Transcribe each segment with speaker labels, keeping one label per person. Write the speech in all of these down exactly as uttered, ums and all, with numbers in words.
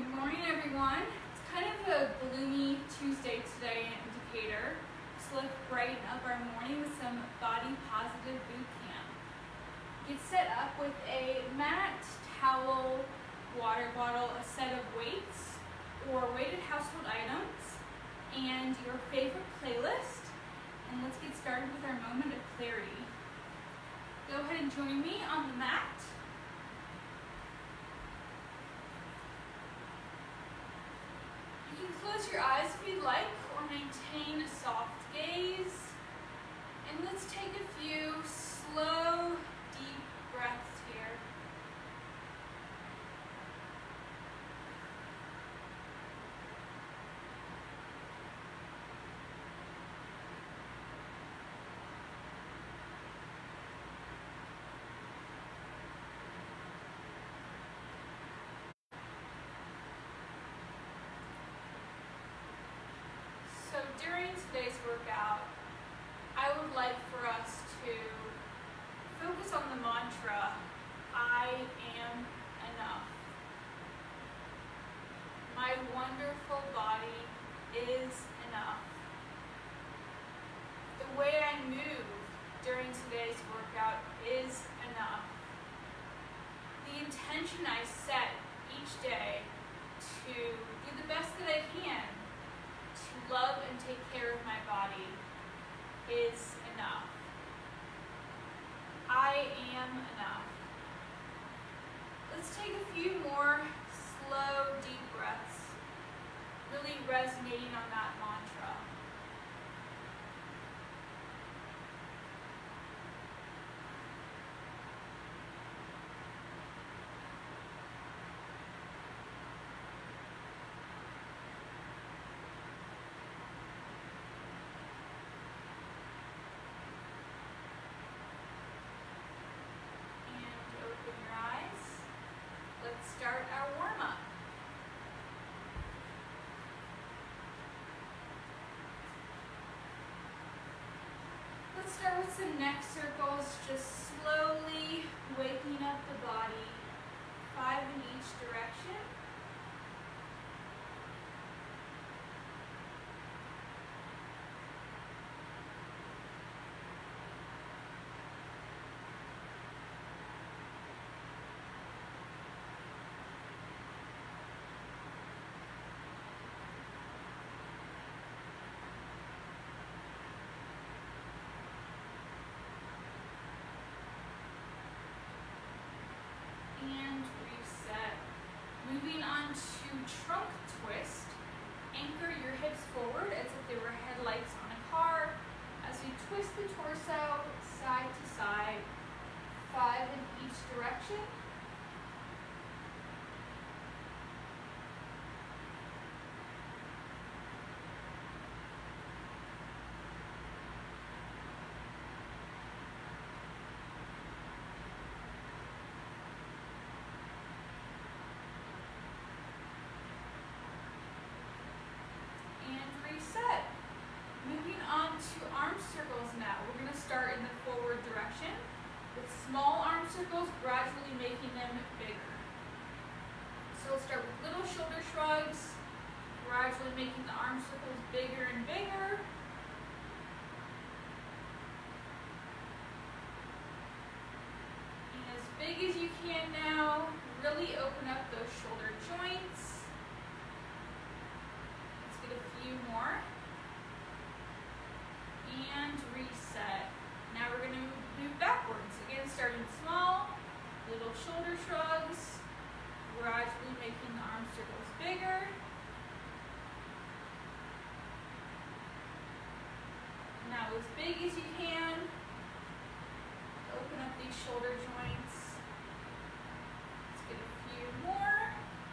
Speaker 1: Good morning, everyone. It's kind of a gloomy Tuesday today in Decatur, so let's brighten up our morning with some body positive boot camp. Get set up with a mat, towel, water bottle, a set of weights or weighted household items, and your favorite playlist. And let's get started with our moment of clarity. Go ahead and join me on the mat. You can close your eyes if you'd like, or maintain a soft gaze. And let's take a few slow, deep breaths here. So during today's workout, I would like for us to focus on the mantra, I am enough. My wonderful body is enough. The way I move during today's workout is enough. The intention I set each day to do the best that I can to love and take care of my body is enough. I am enough. Let's take a few more slow, deep breaths, really resonating on that mantra. Let's start our warm-up. Let's start with some neck circles, just slowly waking up the body, five in each direction. And reset. Moving on to trunk twist. Anchor your hips forward as if they were headlights on a car as you twist the torso side to side, five in each direction. Reset. Moving on to arm circles now. We're going to start in the forward direction with small arm circles, gradually making them bigger. So we'll start with little shoulder shrugs, gradually making the arm circles bigger and bigger. And as big as you can now, really open up those shoulder joints. A few more, and reset. Now we're going to move backwards. Again, starting small, little shoulder shrugs, gradually making the arm circles bigger. Now as big as you can, open up these shoulder joints. Let's get a few more,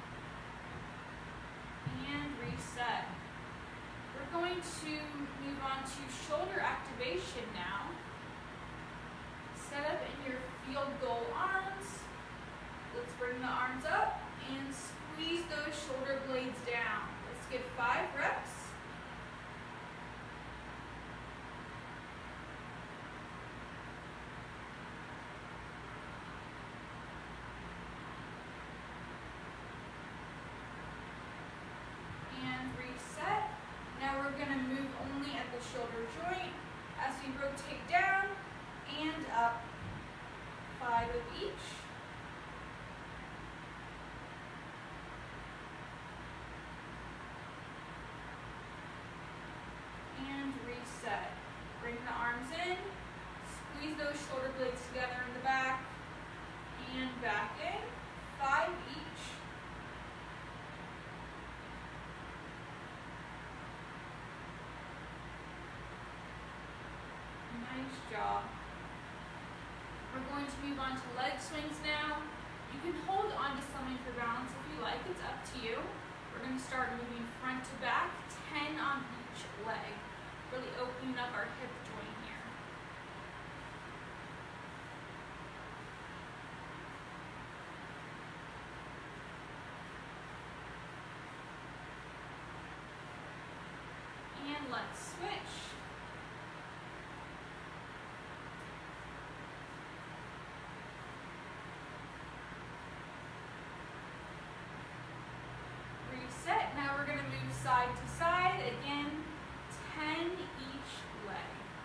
Speaker 1: and reset. We're going to move on to shoulder activation now. Set up in your field goal arms. Let's bring the arms up and squeeze those shoulder blades down. Let's get five reps. we rotate down and up, five of each. And reset. Bring the arms in, squeeze those shoulder blades together in the back, and back in, five each. Nice job. We're going to move on to leg swings now. You can hold on to something for balance if you like, it's up to you. We're going to start moving front to back, ten on each leg. Really opening up our hip joint here. And let's switch. Reset. Now we're going to move side to side. Again, ten each leg.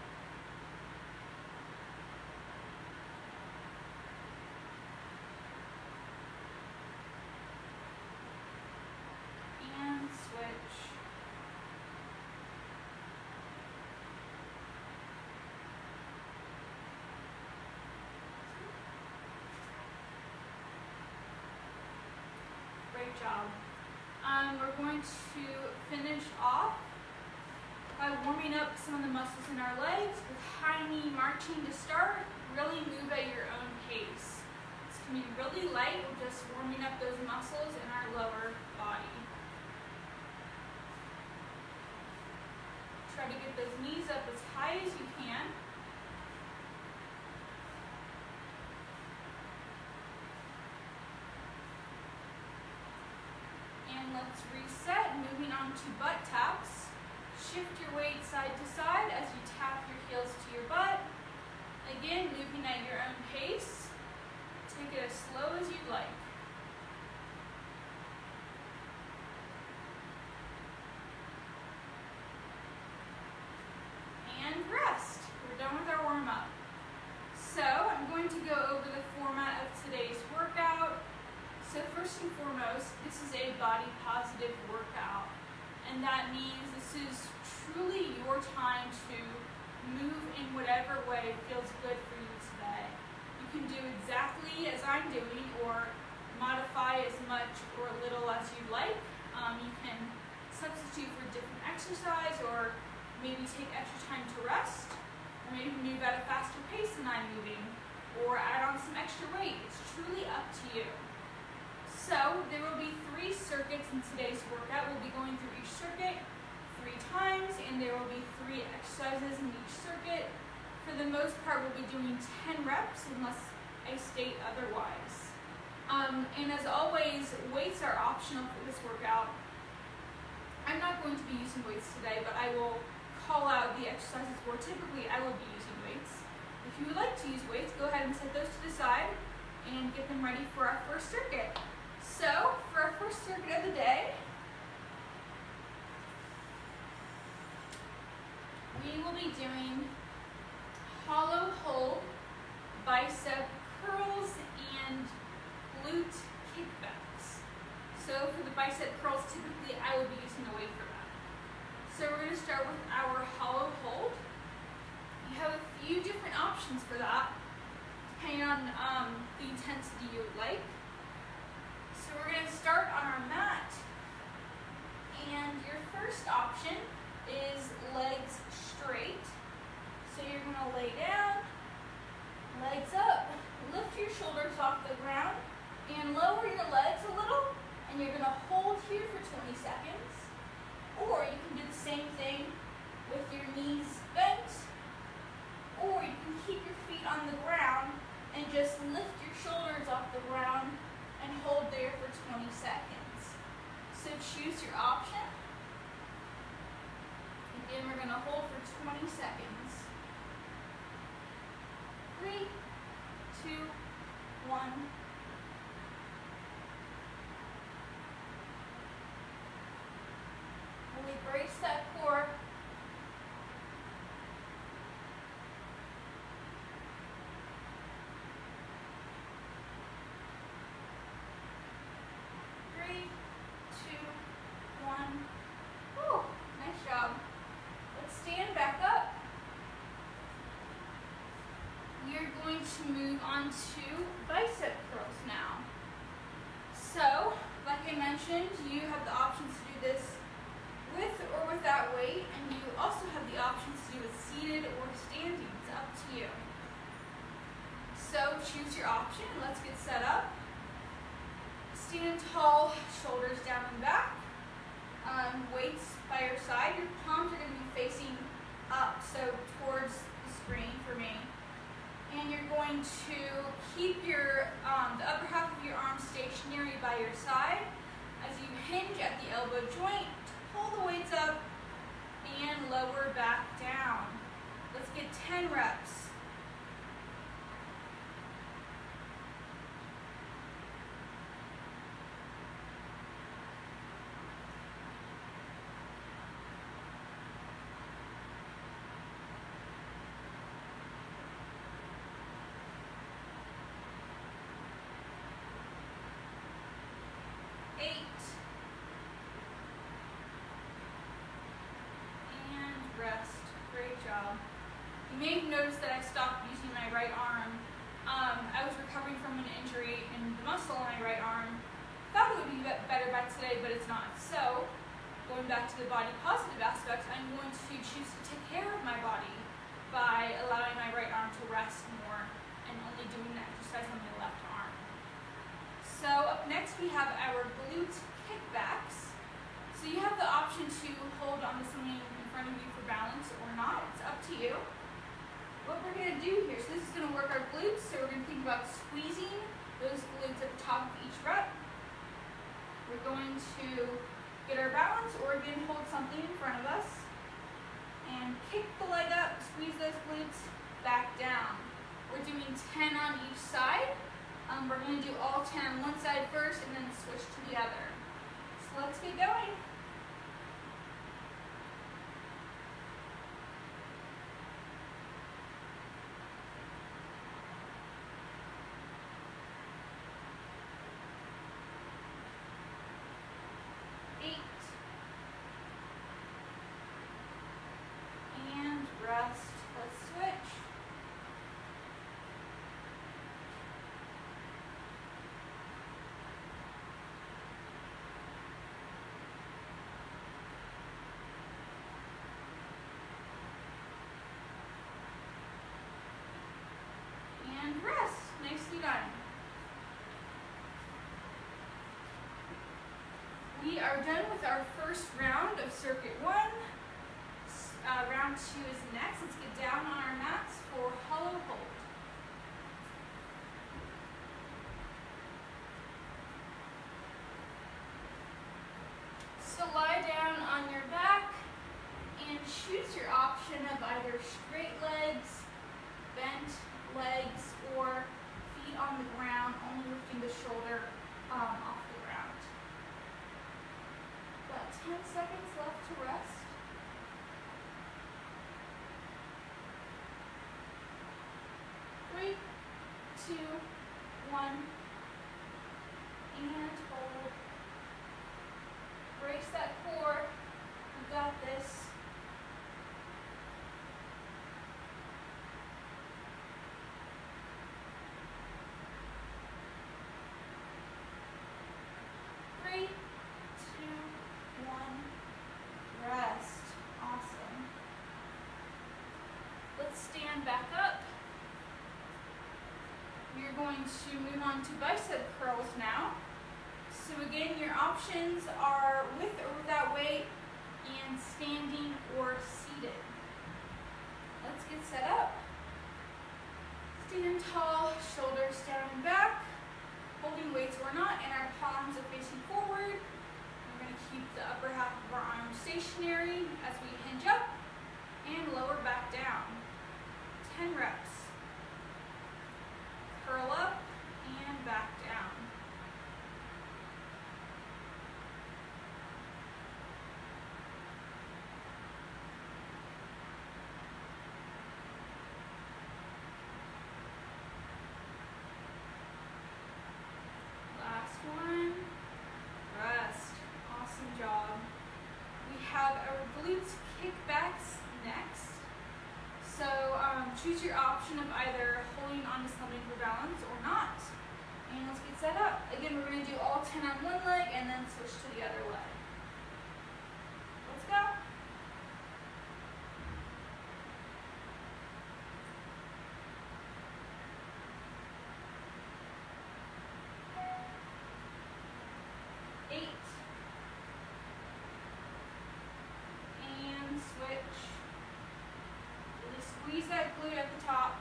Speaker 1: And switch. Great job. Um, we're going to finish off by warming up some of the muscles in our legs with high knee marching to start. Really move at your own pace. This can be really light, we're just warming up those muscles in our lower body. Try to get those knees up as high as you can. And let's reset, moving on to butt taps. Shift your weight side to side as you tap your heels to your butt. Again, moving at your own pace. Take it as slow as you'd like. And rest. We're done with our warm-up. So I'm going to go over the format of today's workout. So first and foremost, this is a body positive workout. And that means this is truly your time to move in whatever way feels good for you today. You can do exactly as I'm doing or modify as much or little as you'd like. Um, you can substitute for different exercise or maybe take extra time to rest, or maybe move at a faster pace than I'm moving, or add on some extra weight. It's truly up to you. So there will be three circuits in today's workout. We'll be going through each circuit three times, and there will be three exercises in each circuit. For the most part, we'll be doing ten reps unless I state otherwise. Um, and as always, weights are optional for this workout. I'm not going to be using weights today, but I will call out the exercises where typically I will be using weights. If you would like to use weights, go ahead and set those to the side and get them ready for our first circuit. So, for our first circuit of the day, we will be doing hollow hold, bicep curls, and glute kickbacks. So for the bicep curls, typically I will be using a weight for that. So we're going to start with our hollow hold. You have a few different options for that, depending on um, the intensity you would like. So we're going to start on our mat, and your first option is legs straight. So you're going to lay down, legs up, lift your shoulders off the ground, and lower your legs a little, and you're going to hold here for twenty seconds. Or you can do the same thing with your knees bent, or you can keep your feet on the ground and just lift your shoulders off the ground and hold there for twenty seconds. So choose your option. Again, we're going to hold for twenty seconds. Three, two, one. Really brace that core. to bicep curls now. So, like I mentioned, you have the options to do this with or without weight, and you also have the options to do it seated or standing. It's up to you. So choose your option. Let's get set up. Stand tall, shoulders down and back. Um, weights by your side. Your palms are going to be facing up, so towards the screen for me. And you're going to keep your um, the upper half of your arm stationary by your side as you hinge at the elbow joint. Pull the weights up and lower back down. Let's get ten reps. Eight. And rest. Great job. You may have noticed that I stopped using my right arm. Um, I was recovering from an injury in the muscle in my right arm. Thought it would be better by today, but it's not. So, going back to the body positive aspect, I'm going to choose to take care of my body by allowing my right arm to rest more and only doing the exercise on my left arm. So up next we have our glute kickbacks. So you have the option to hold on to something in front of you for balance or not. It's up to you. What we're going to do here, so this is going to work our glutes, so we're going to think about squeezing those glutes at the top of each rep. We're going to get our balance, or again hold something in front of us and kick the leg up, squeeze those glutes back down. We're doing ten on each side. Um, we're going to do all ten on one side first and then switch to the other. So let's get going. Eight. And rest. Let's switch. And rest. Nicely done. We are done with our first round of circuit one. Uh, round two is next. Let's get down on our mats for hollow hold. So lie down on your back and choose your option of either straight legs, bent legs, or feet on the ground, only lifting the shoulder um, off the ground. About ten seconds left to rest. Three, two, one, and hold. Brace that core. You got this. Three, two, one, rest. Awesome. Let's stand back up. We're going to move on to bicep curls now. So again, your options are with or without weight and standing or seated. Let's get set up. Stand tall, shoulders down and back, holding weights or not, and our palms are facing forward. We're going to keep the upper half of our arms stationary as we hinge up and lower back down. ten reps. Curl up and back down. Last one. Rest. Awesome job. We have our glutes kickbacks next. So um, choose your option of either holding going onto something for balance or not. And let's get set up. Again, we're going to do all ten on one leg and then switch to the other leg. Let's go. Eight. And switch. Really squeeze that glute at the top.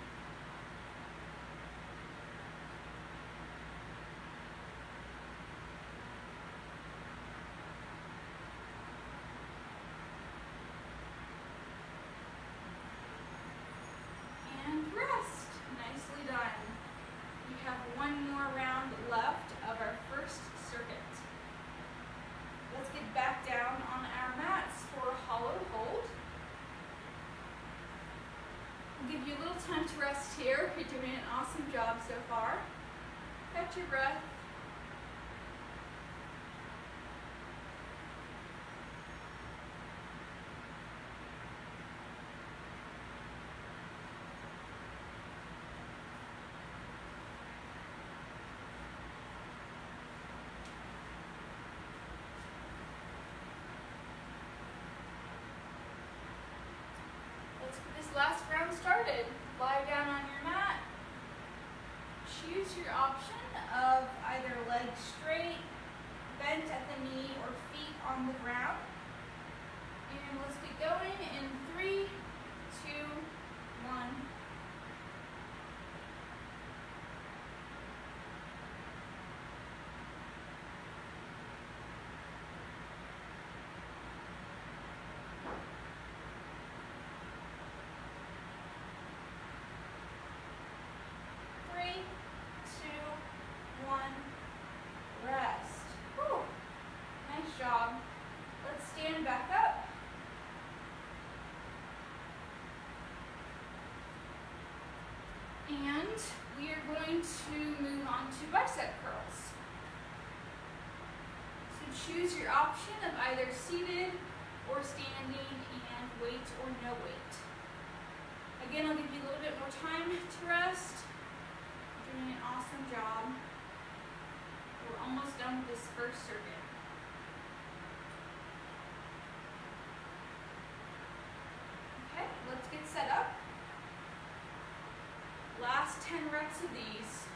Speaker 1: Back down on our mats for a hollow hold. I'll give you a little time to rest here. You're doing an awesome job so far. Catch your breath. Let's get this last round started. Lie down on your mat. Choose your option of either legs straight, bent at the knee, or feet on the ground. And let's get going in three, two, one. Rest. Whew. Nice job. Let's stand back up. And we are going to move on to bicep curls. So choose your option of either seated or standing and weight or no weight. Again, I'll give you a little bit more time to rest. You're doing an awesome job. We're almost done with this first circuit. Okay, let's get set up. Last ten reps of these.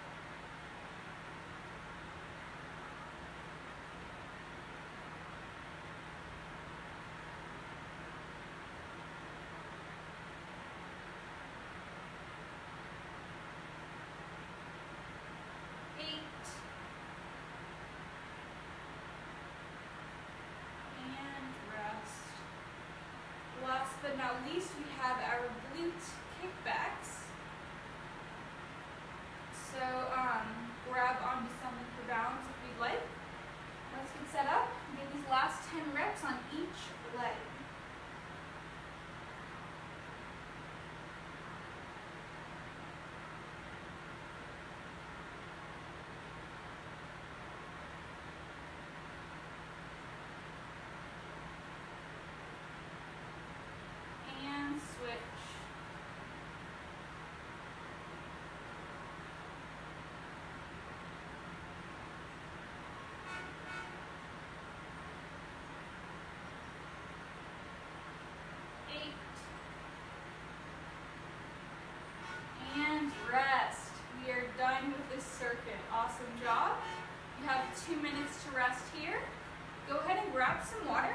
Speaker 1: Last but not least, we have our glute kickbacks. So um, grab onto something for balance if you'd like. Let's get set up and get these last ten reps on each leg. Rest. We are done with this circuit. Awesome job. You have two minutes to rest here. Go ahead and grab some water.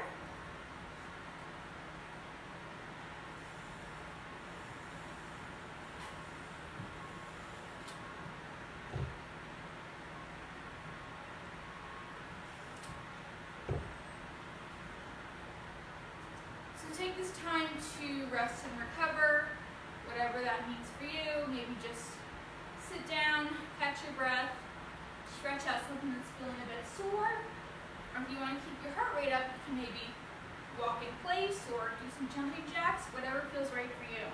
Speaker 1: So take this time to rest and recover. Whatever that means for you, maybe just sit down, catch your breath, stretch out something that's feeling a bit sore, or if you want to keep your heart rate up, you can maybe walk in place or do some jumping jacks, whatever feels right for you.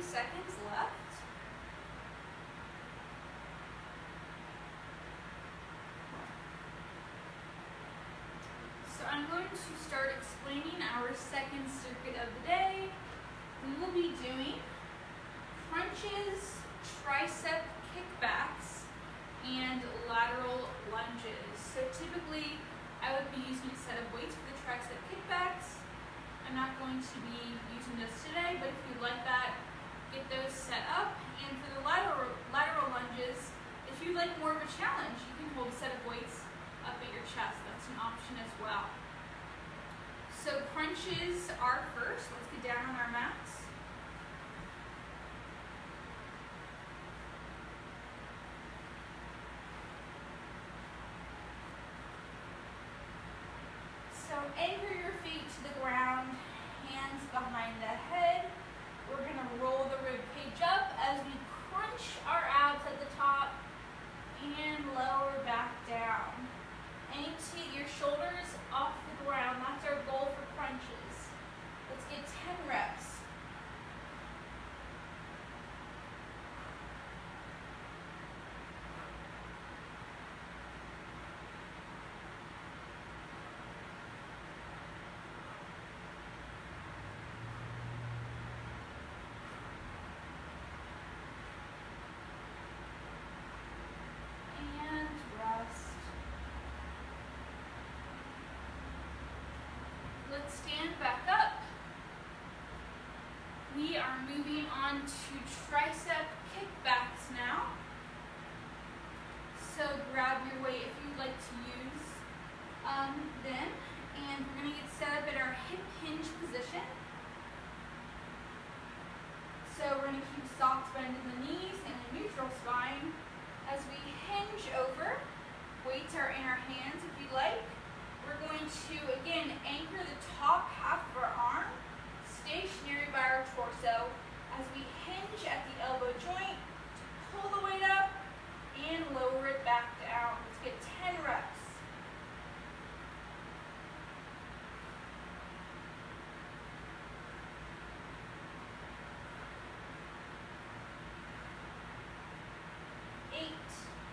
Speaker 1: thirty seconds left. So I'm going to start explaining our second circuit of the day. We will be doing crunches, tricep kickbacks, and lateral lunges. So typically, I would be using a set of weights for the tricep kickbacks. I'm not going to be using those today, but if you'd like that, get those set up. And for the lateral, lateral lunges, if you'd like more of a challenge, you can hold a set of weights up at your chest. That's an option as well. So crunches are first. Let's get down on our mats. So anchor your feet to the ground, hands behind the head. We're going to roll the rib cage up as we crunch our abs at the top and lower back down. Aim to get your shoulders off the ground. That's our goal for crunches. Let's get ten reps. Let's stand back up. We are moving on to tricep kickbacks now. So grab your weight if you'd like to use um, them. And we're going to get set up at our hip hinge position. So we're going to keep soft bend in the knees and a neutral spine. As we hinge over, weights are in our hands if you'd like. We're going to, again, anchor the top half of our arm stationary by our torso as we hinge at the elbow joint to pull the weight up and lower it back down. Let's get ten reps. Eight.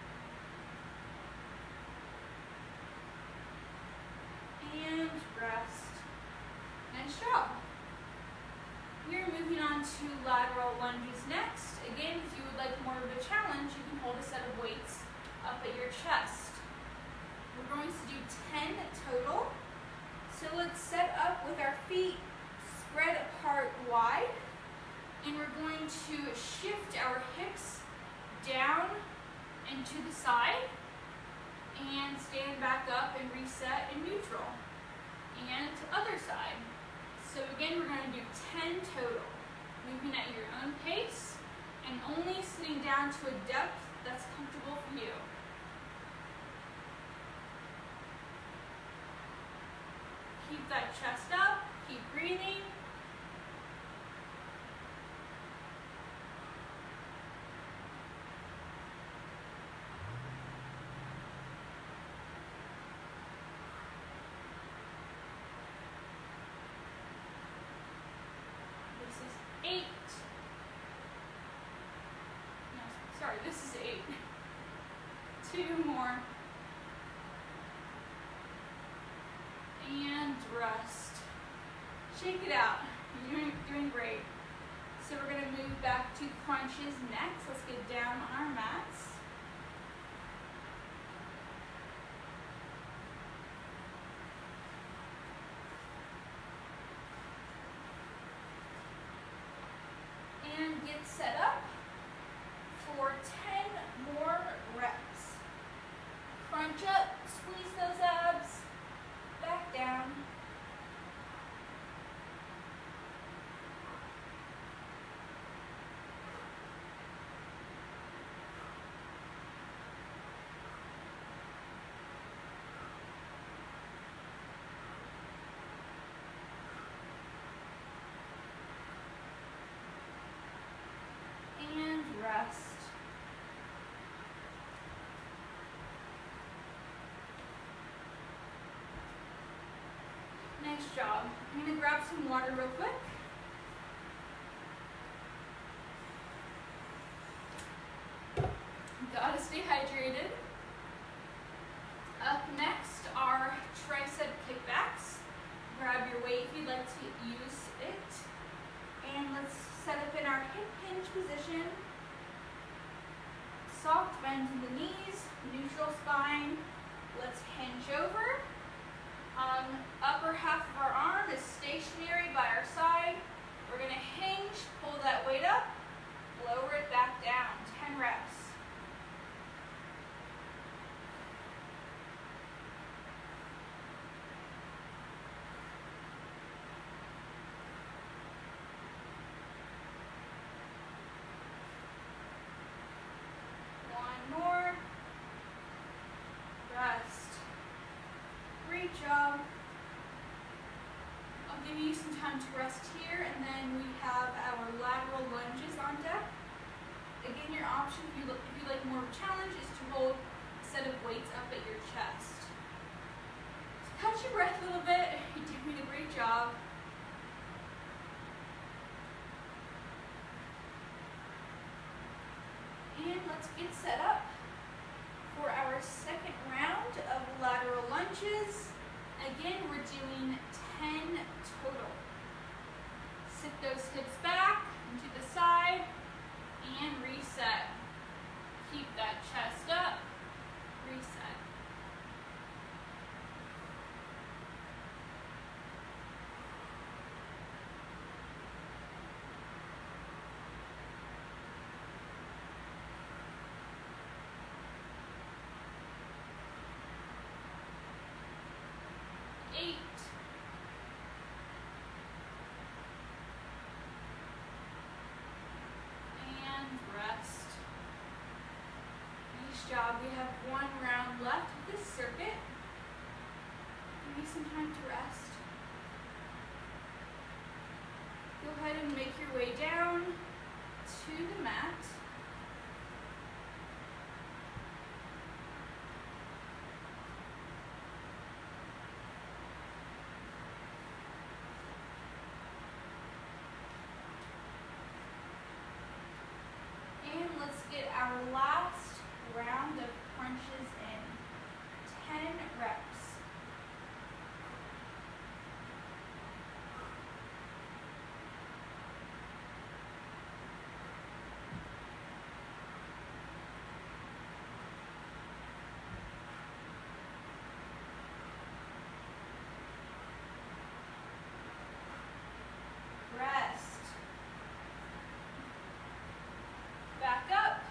Speaker 1: And rest. Nice job. We're moving on to lateral lunges next. Again, if you would like more of a challenge, you can hold a set of weights up at your chest. We're going to do ten total. So let's set up with our feet spread apart wide. And we're going to shift our hips down and to the side. And stand back up and reset in neutral. And other side. So again, we're going to do ten total. Moving at your own pace and only sitting down to a depth that's comfortable for you. Keep that chest up, keep breathing. Eight. No, sorry, this is eight. Two more. And rest. Shake it out. You're doing, doing great. So we're going to move back to crunches next. Let's get down on our mats. And get set up for ten more reps. Crunch up, squeeze those abs, back down. And rest. Nice job. I'm going to grab some water real quick. bend in the knees, neutral spine. Let's hinge over. Um, upper half of our arm is stationary by our side. We're going to hinge, pull that weight up, lower it back down. ten reps. One more. Rest. Great job. I'll give you some time to rest here, and then we have our lateral lunges on deck. Again, your option, if you, look, if you like more of a challenge, is to hold a set of weights up at your chest. So catch your breath a little bit. You're doing a great job. And let's get set up for our second round of lateral lunges. Again, we're doing ten total. Sit those hips back and to the side and reset. Keep that chest up, reset. Eight. And rest. Nice job. We have one round left of this circuit. Give me some time to rest. Go ahead and make your way down to the mat. And let's get our last round of crunches in. ten reps. Rest. Back up.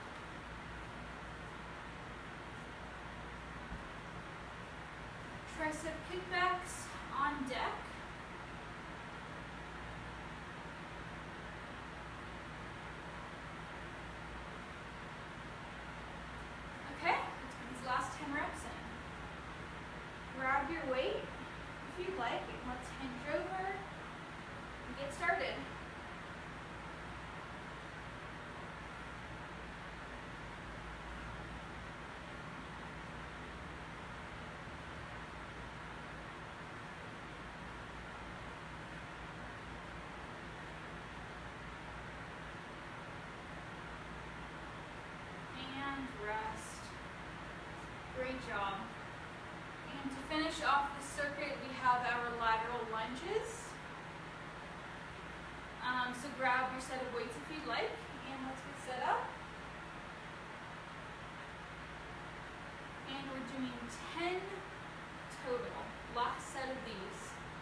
Speaker 1: Tricep kickbacks on deck. Okay, let's get these last ten reps in. Grab your weight if you'd like, and let's hinge over and get started. Rest. Great job. And to finish off the circuit, we have our lateral lunges. Um, so grab your set of weights if you'd like, and let's get set up. And we're doing ten total. Last set of these.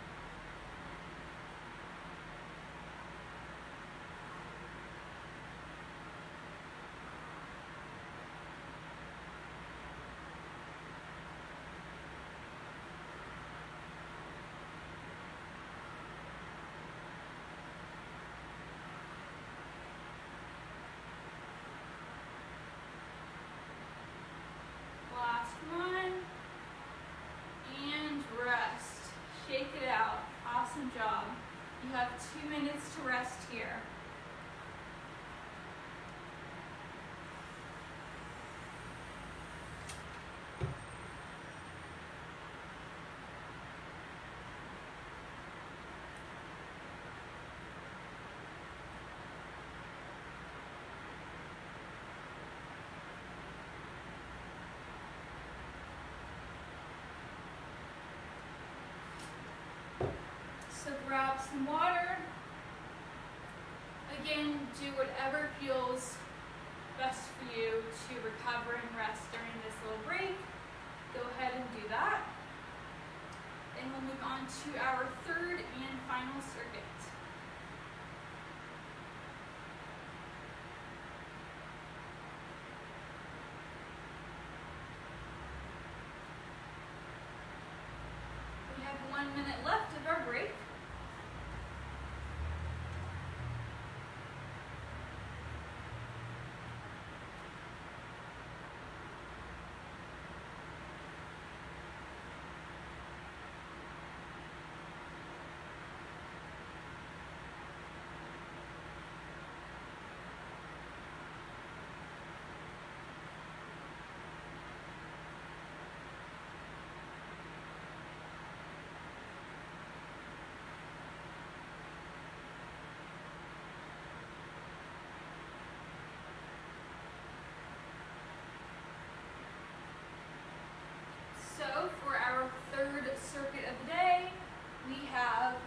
Speaker 1: Last one, and rest. Shake it out. Awesome job. You have two minutes to rest here. So grab some water. Again, do whatever feels best for you to recover and rest during this little break, go ahead and do that. Then we'll move on to our third and final circuit. We have one minute left of our break. So for our third circuit of the day, we have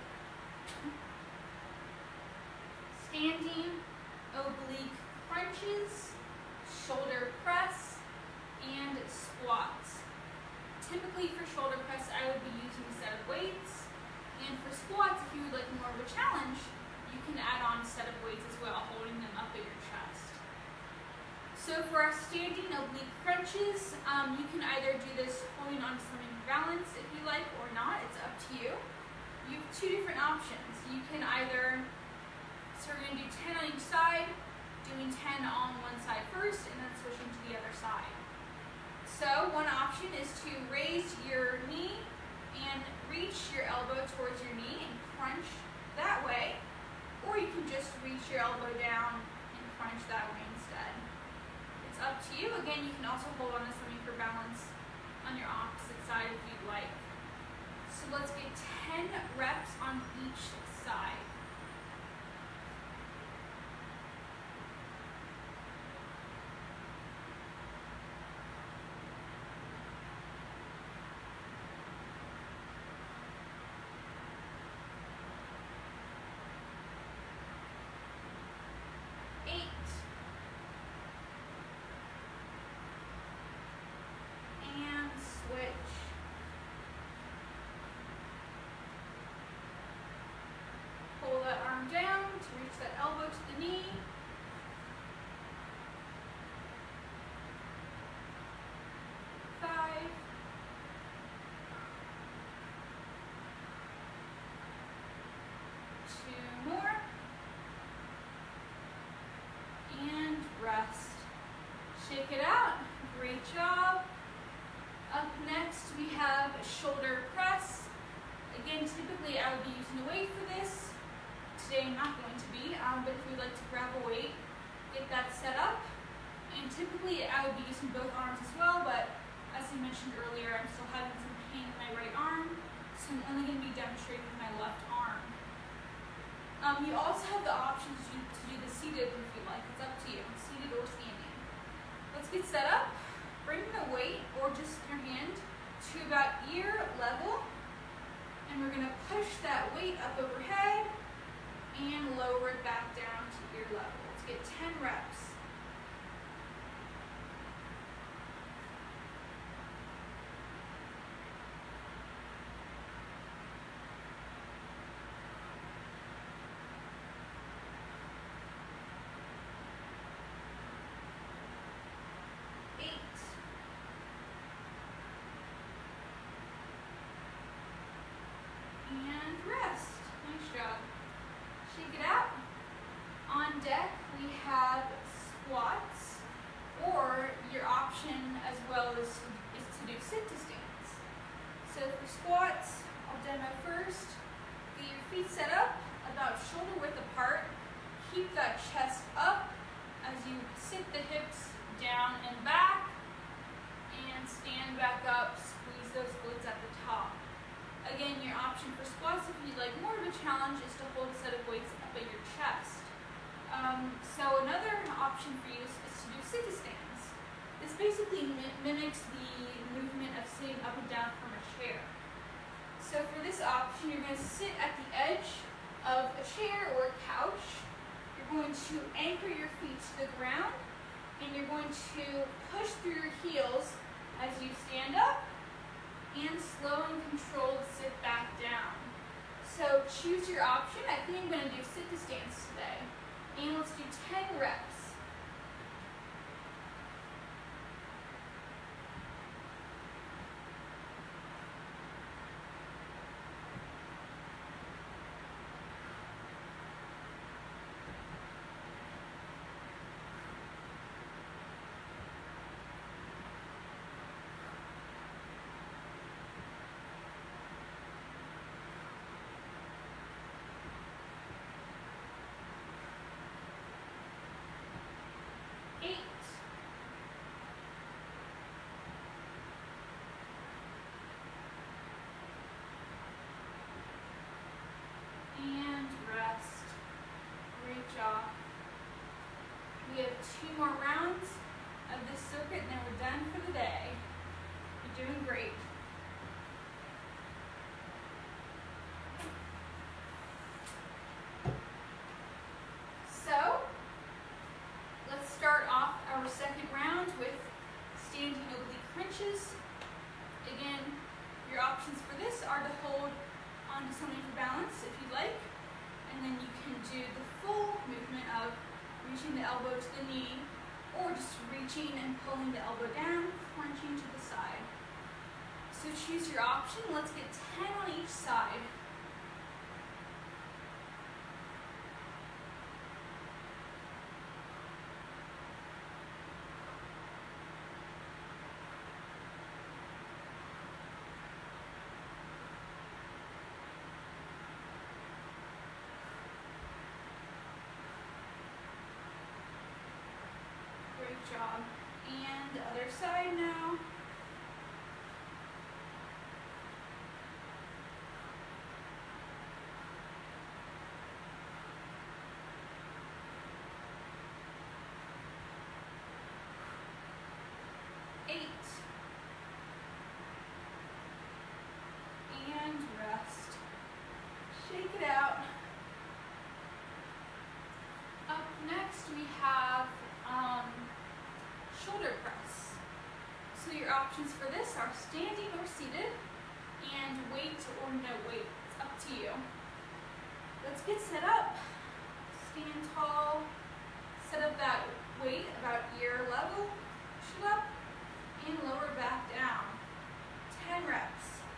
Speaker 1: standing oblique crunches, shoulder press, and squats. Typically for shoulder press, I would be using a set of weights, and for squats, if you would like more of a challenge, you can add on a set of weights as well, holding them up at your chest. So for our standing oblique crunches, um, you can either do this holding on to something for balance if you like or not, it's up to you. You have two different options. You can either, so we're going to do ten on each side, doing ten on one side first and then switching to the other side. So one option is to raise your knee and reach your elbow towards your knee and crunch that way, or you can just reach your elbow down and crunch that way instead. It's up to you. Again, you can also hold on to something for balance on your opposite side if you'd like. So let's get ten reps on each side. Pull that arm down to reach that elbow to the knee. Five. Two more. And rest. Shake it out. Great job. Up next we have shoulder press. Again, typically I would be using a weight for this. Today I'm not going to be, um, but if you'd like to grab a weight, get that set up. And typically I would be using both arms as well, but as I mentioned earlier, I'm still having some pain in my right arm, so I'm only going to be demonstrating with my left arm. Um, you also have the option to do, to do the seated if you like. It's up to you, seated or standing. Let's get set up. Bring the weight, or just your hand, to about ear level. And we're going to push that weight up overhead and lower it back down to ear level. Let's get ten reps. Deck, we have squats, or your option as well is, is to do sit to stands. So for squats, I'll demo first. Get your feet set up about shoulder width apart. Keep that chest up as you sit the hips down and back, and stand back up, squeeze those glutes at the top. Again, your option for squats, if you'd like more of a challenge, is to hold a set of weights up at your chest. Um, so another option for you is, is to do sit to stands. This basically mi mimics the movement of sitting up and down from a chair. So for this option, you're going to sit at the edge of a chair or a couch. You're going to anchor your feet to the ground, And you're going to push through your heels as you stand up and slow and controlled sit back down. So choose your option. I think I'm going to do sit to stance today. And let's do ten reps. Eight. And rest. Great job. We have two more rounds of this circuit and then we're done for the day. You're doing great. So, let's start off our second round with standing oblique crunches. Again, your options for this are to hold onto something for balance if you like, and then you can do the full movement of reaching the elbow to the knee, or just reaching and pulling the elbow down, crunching to the side. So choose your option. Let's get ten on each side. Great job. And the other side now. Eight. And rest. Shake it out. Up next we have um, shoulder press. So your options for this are standing or seated, and weight or no weight. It's up to you. Let's get set up. Stand tall. Set up that weight about ear level. Push it up and lower back down. ten reps.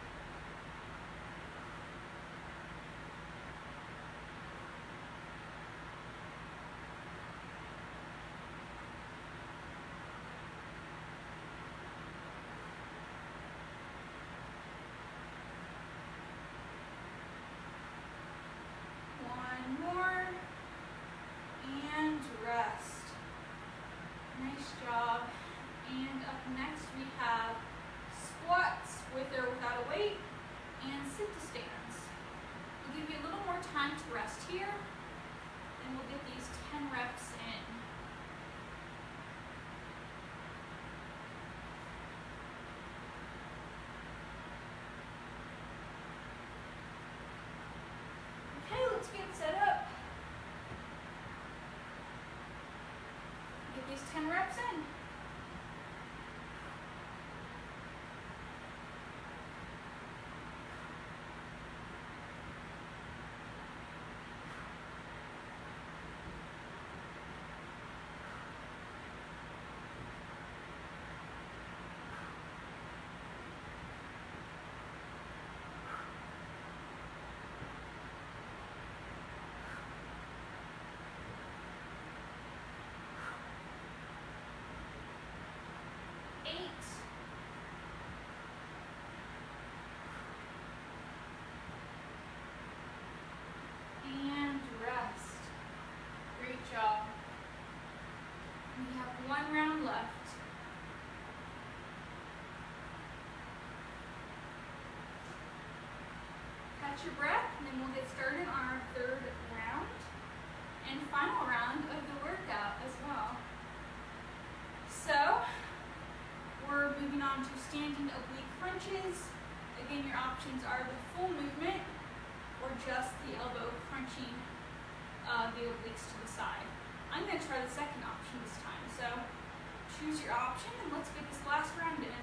Speaker 1: One more. And rest. Nice job. And up next we have squats with or without a weight and sit to stands. We'll give you a little more time to rest here, and we'll get these ten reps in. Okay, let's get set up. Get these ten reps in. Eight. And rest. Great job. We have one round left. Catch your breath, and then we'll get started on our third round and final round of the workout as well. So, we're moving on to standing oblique crunches. Again, your options are the full movement or just the elbow crunching uh, the obliques to the side. I'm going to try the second option this time. So Choose your option, and let's get this last round in.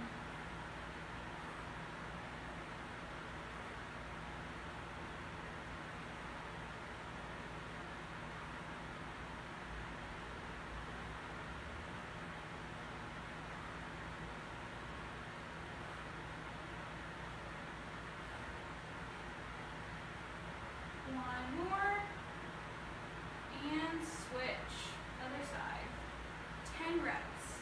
Speaker 1: One more, and switch, other side. ten reps.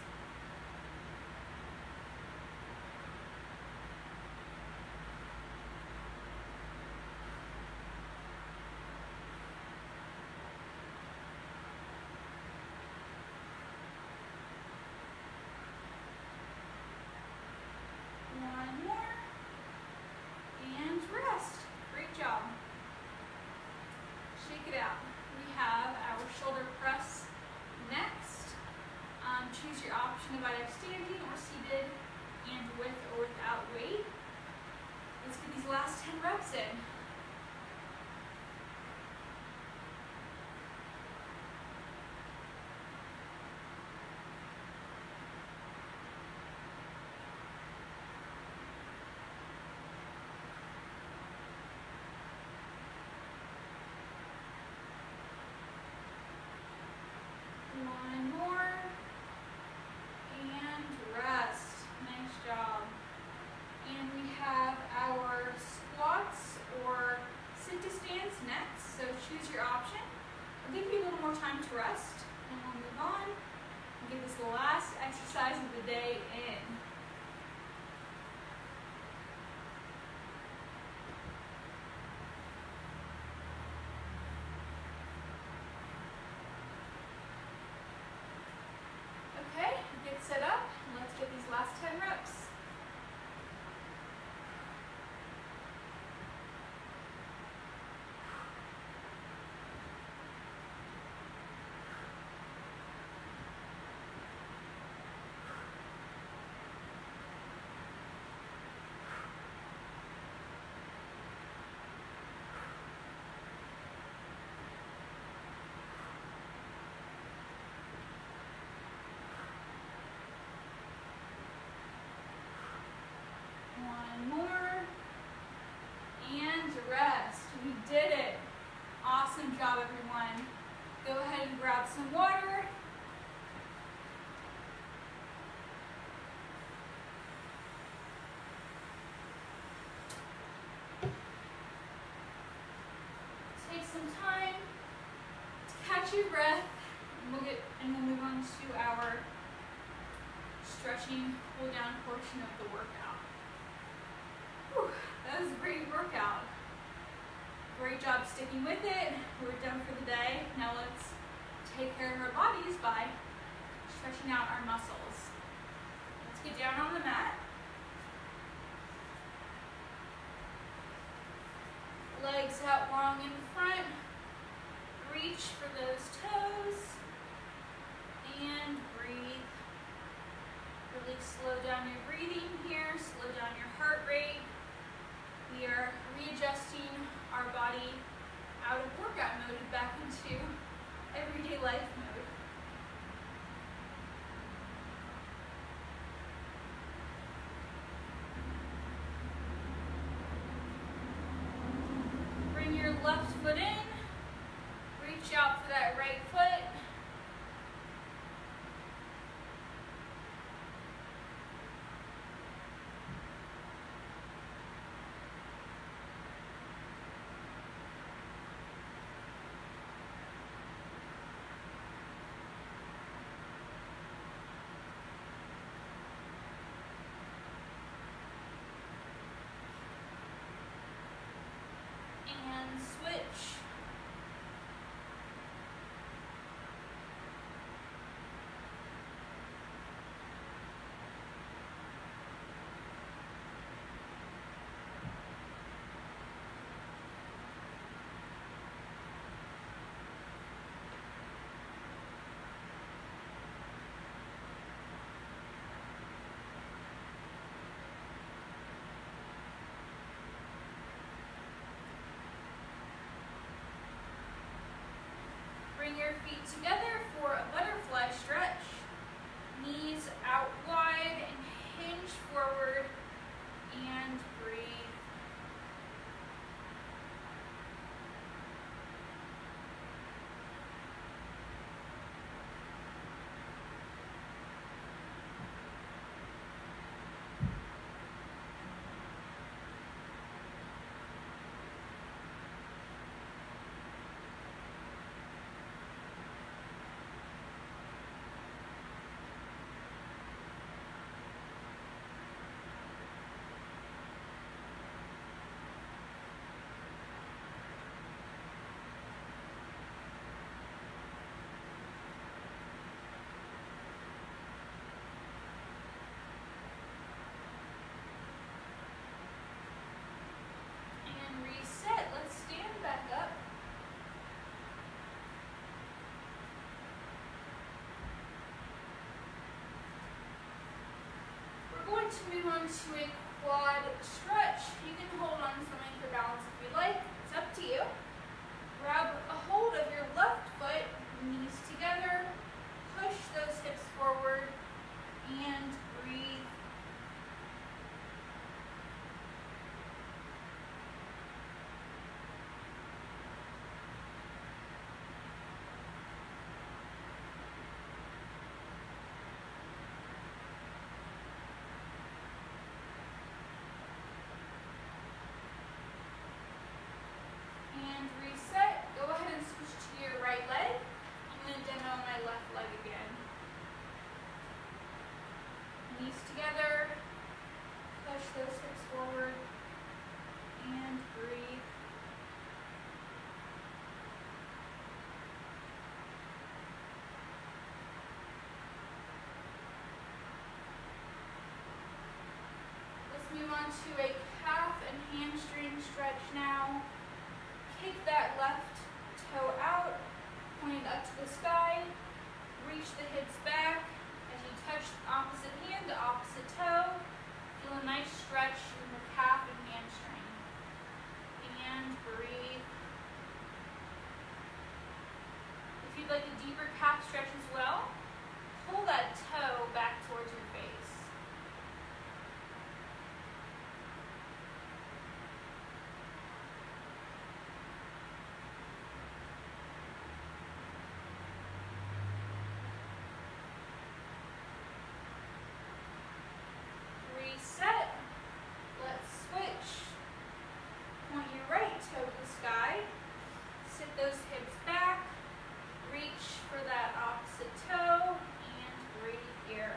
Speaker 1: One more, and rest. Great job. Shake it out. We have our shoulder press next. Um, choose your option of either standing or seated, and with or without weight. Let's get these last ten reps in. One more, and rest. Nice job. And we have our squats or sit to stands next, so choose your option. I'll give you a little more time to rest, and we'll move on and get this last exercise of the day in. Okay, get set up, and let's get these last ten reps. One more, and rest. We did it. Awesome job, everyone. Go ahead and grab some water. Take some time to catch your breath, and we'll get and we'll move on to our stretching cool down portion of the workout. Whew, that was a great workout. Great job sticking with it. We're done for the day. Now let's take care of our bodies by stretching out our muscles. Let's get down on the mat. Legs out long in front. Reach for those toes. And breathe. Really slow down your breathing here. Slow down your heart rate. We are readjusting our body out of workout mode and back into everyday life mode. Bring your left foot in. Reach out for that right foot. And switch. Bring your feet together for a butterfly stretch. Knees to move on to a quad stretch. You can hold on to something for balance if you like. It's up to you. Grab a hold of your left foot, knees together, push those hips forward, and breathe. And reset. Go ahead and switch to your right leg. I'm going to demo my left leg again. Knees together. Push those hips forward. And breathe. Let's move on to a calf and hamstring stretch now. Kick that left toe out, pointed up to the sky. Reach the hips back as you touch the opposite hand to opposite toe. Feel a nice stretch in the calf and hamstring. And breathe. If you'd like a deeper calf stretch as well, pull that toe back towards your face. Reset. Let's switch. Point your right toe to the sky. Sit those hips back. Reach for that opposite toe and breathe here.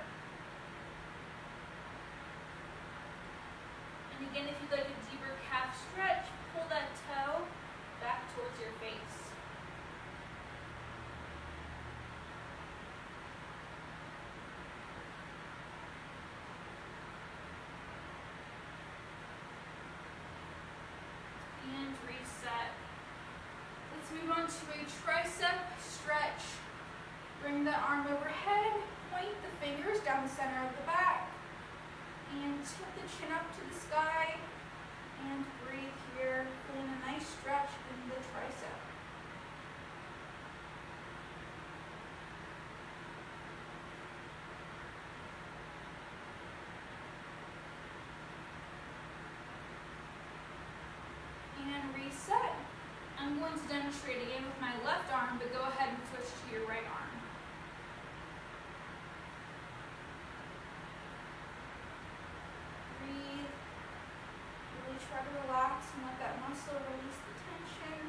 Speaker 1: And again, if you'd like a deeper calf stretch, pull that toe back towards your face. And reset. Let's move on to a tricep stretch. Bring the arm overhead, point the fingers down the center of the back, and tip the chin up to the sky, and breathe here, feeling a nice stretch in the tricep. And reset. I'm going to demonstrate again with my left arm, but go ahead and switch to your right arm. Breathe. Really try to relax and let that muscle release the tension.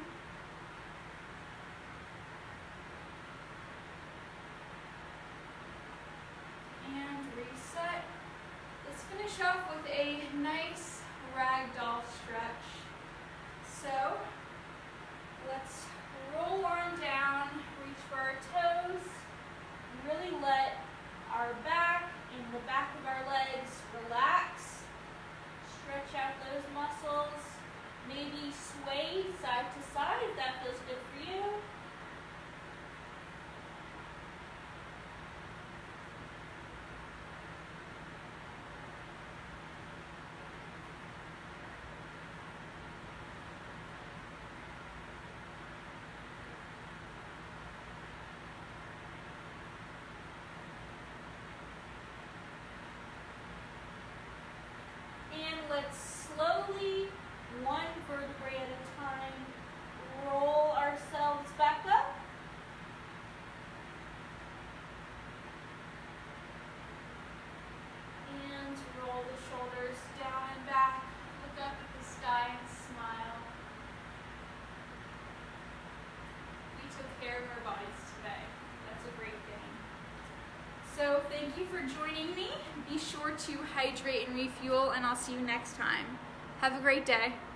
Speaker 1: And reset. Let's finish off with a nice ragdoll stretch. So, let's roll on down, reach for our toes, and really let our back and the back of our legs relax. Stretch out those muscles. Maybe sway side to side if that feels good for you. Let's slowly, one vertebrae at a time, roll ourselves back up. And roll the shoulders down and back. Look up at the sky and smile. We took care of our bodies today. That's a great thing. So thank you for joining me. Be sure to hydrate and refuel, and I'll see you next time. Have a great day.